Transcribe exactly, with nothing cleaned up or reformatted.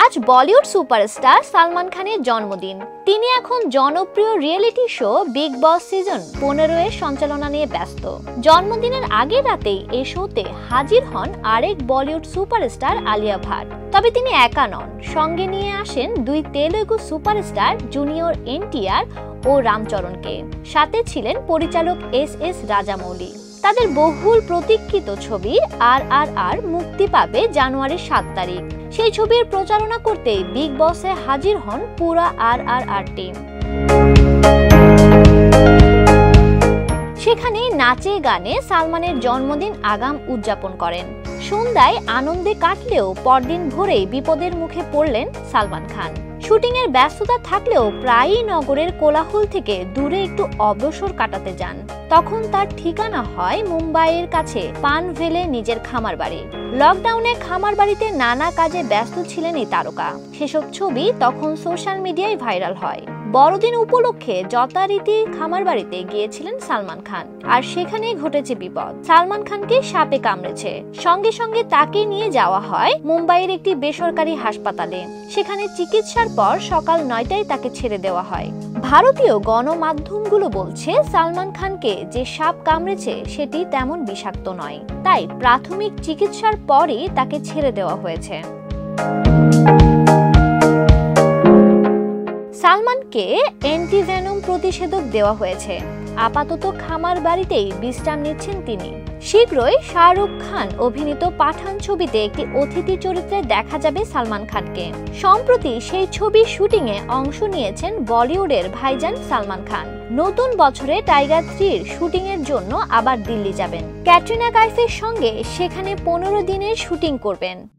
আজ বলিউড সুপারস্টার সালমান খানের জন্মদিন। তিনি এখন জনপ্রিয় reality show Bigg Boss season পনেরো এর সঞ্চালনা নিয়ে ব্যস্ত। জন্মদিনের আগের রাতেই এই শোতে হাজির হন আরেক বলিউড সুপারস্টার আলিয়া ভাট। তবে তিনি একা নন, সঙ্গে নিয়ে আসেন দুই তেলুগু সুপারস্টার জুনিয়র এনটিআর ও রামচরণকে। সাথে ছিলেন পরিচালক এস এস রাজামৌলি। তাদের বহুল প্রতীক্ষিত ছবি আর আর আর মুক্তি পাবে জানুয়ারির সাত তারিখ। সেই ছবির প্রচারণা করতেই বিগ বসে হাজির হন পুরা আর আর আর টিম। সেখানে নাচে গানে সালমানের জন্মদিন আগাম উদযাপন করেন। সন্ধ্যায় আনন্দে কাটলেও পরদিন ভোরেই বিপদের মুখে পড়লেন সালমান খান। শুটিং এর ব্যস্ততা থাকলেও প্রায়ই নগরের কোলাহল থেকে দূরে একটু অবসর কাটাতে যান। তখন তার ঠিকানা হয় মুম্বাইয়ের কাছে পানভেলে নিজের খামার বাড়ি। লকডাউনে খামার বাড়িতে নানা কাজে ব্যস্ত ছিলেন এই তারকা। সেসব ছবি তখন সোশ্যাল মিডিয়ায় ভাইরাল হয়। বড়দিন উপলক্ষে যথারীতি খামার বাড়িতে গিয়েছিলেন সালমান খান, আর সেখানেই ঘটেছে বিপদ। সালমান খানকে সাপে কামড়েছে। সঙ্গে সঙ্গে তাকে নিয়ে যাওয়া হয় মুম্বাইয়ের একটি বেসরকারি হাসপাতালে। সেখানে চিকিৎসার পর সকাল নয়টায় তাকে ছেড়ে দেওয়া হয়। ভারতীয় গণমাধ্যমগুলো বলছে সালমান খানকে যে সাপ কামড়েছে সেটি তেমন বিষাক্ত নয়, তাই প্রাথমিক চিকিৎসার পরই তাকে ছেড়ে দেওয়া হয়েছে। সালমানকে অ্যান্টিভেনম প্রতিষেধক দেওয়া হয়েছে। আপাতত খামার বাড়িতেই বিশ্রাম নিচ্ছেন তিনি। শীঘ্রই শাহরুখ খান অভিনীত পাঠান ছবিতে একটি অতিথি চরিত্রে দেখা যাবে সালমান খানকে। সম্প্রতি সেই ছবির শুটিং এ অংশ নিয়েছেন বলিউডের ভাইজান সালমান খান। নতুন বছরে টাইগার থ্রির শুটিং এর জন্য আবার দিল্লি যাবেন। ক্যাটরিনা কাইফের সঙ্গে সেখানে পনেরো দিনের শুটিং করবেন।